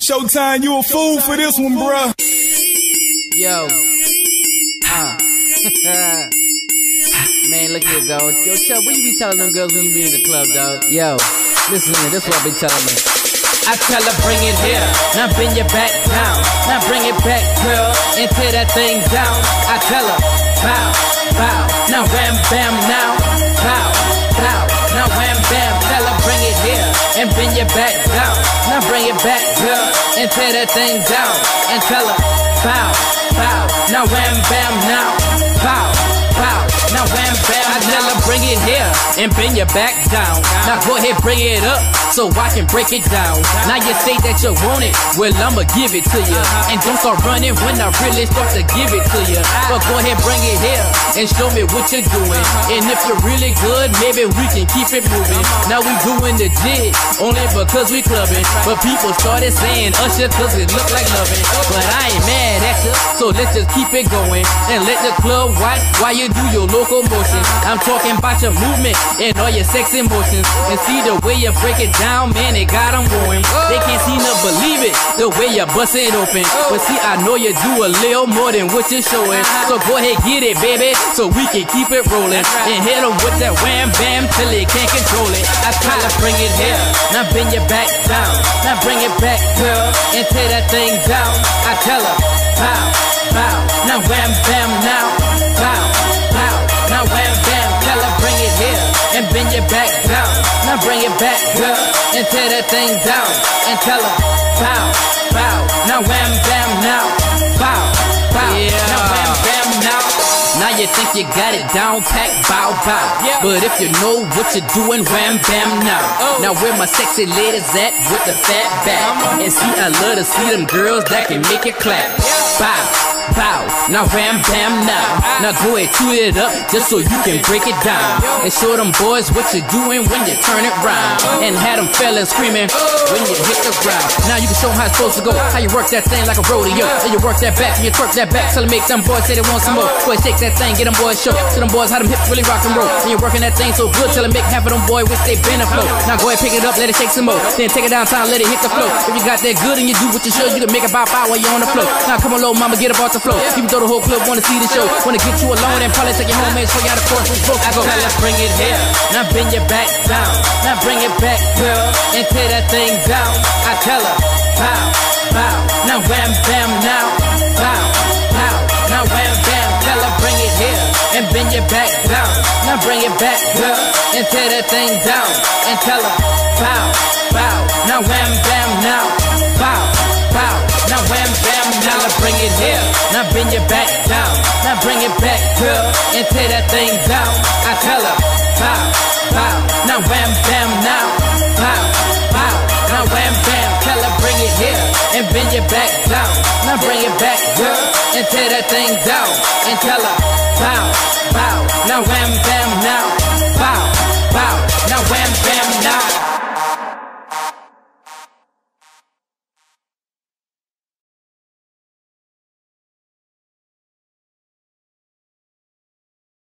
Showtime, you a fool for this one, bruh. Yo. Man, look here, dog. Yo, Chubb, what you be telling them girls when you be in the club, dog? Yo, listen to me, this is what I be telling them. I tell her bring it here, now bring your back down. Now bring it back, girl, and tear that thing down. I tell her, bow, bow, now wham bam now. Bow, bow, now wham bam. Tell her bring it here, and bring your back down. Now bring it back, girl, and tear that thing down. And tell her, bow, bow, now wham bam now. Bow, bow, now wham bam. I tell her bring it here, and bring your back down. Now go ahead, bring it up, so I can break it down. Now you say that you want it, well I'ma give it to you. And don't start running when I really start to give it to you. But go ahead, bring it here, and show me what you're doing. And if you're really good, maybe we can keep it moving. Now we doing the jig, only because we clubbing. But people started saying Usher cause it look like loving. But I ain't mad at you, so let's just keep it going. And let the club watch while you do your locomotion. I'm talking about your movement and all your sex emotions. And see the way you break it down, man, it got them going. They can't seem to believe it, the way you bust it open. But see, I know you do a little more than what you're showing. So go ahead, get it, baby, so we can keep it rolling. And hit them with that wham bam till they can't control it. I try to bring it here, now bring your back down. Now bring it back, girl, and tear that thing down. I tell her, bow, bow, now wham bam now. Bow, bow, now wham bam. Tell her bring it here, and bring your back down. Now bring it back, girl, and tear that thing down. And tell her, bow, bow, now wham bam now. Bow, bow, now wham bam now. Now you think you got it down pat, bow, bow. But if you know what you're doing, wham bam now. Now where my sexy ladies at with the fat back? And see, I love to see them girls that can make it clap. Bow, bow, now wham bam now. Now go ahead, toot it up just so you can break it down. And show them boys what you're doing when you turn it round. And have them fellas screaming when you hit the ground. Now you can show them how it's supposed to go, how you work that thing like a rodeo. And you work that back and you twerk that back till it make them boys say they want some more. Boy, shake that thing, get them boys show. Show them boys how them hips really rock and roll. And you're working that thing so good till it make half of them boys wish they been afloat. Now go ahead, pick it up, let it shake some more. Then take it downtown, let it hit the floor. If you got that good and you do what you should, you can make it bow while you're on the floor. Now come on, little mama, get up off the floor. Even though the whole club wanna see the show, wanna get you alone and probably take you home and show you how the course is supposed to go. Now let's bring it here, now bring your back down. Now bring it back, girl, and tear that thing down. I tell her, bow, bow, now wham bam now. Bow, bow, now wham bam. Tell her bring it here, and bring your back down. Now bring it back, girl, and tear that thing down. And tell her, bow, bow, now wham bam now. Bow, bow, now wham bam. Now bring it here, now bring your back down. Now bring it back, girl, and tear that thing down. I tell her, bow, bow, now wham bam now. Bow, bow, now wham bam. Tell her bring it here, and bring your back down. Now bring it back, girl, and tear that thing down. And tell her, bow, bow, now wham bam now. Bow, bow, now wham bam now.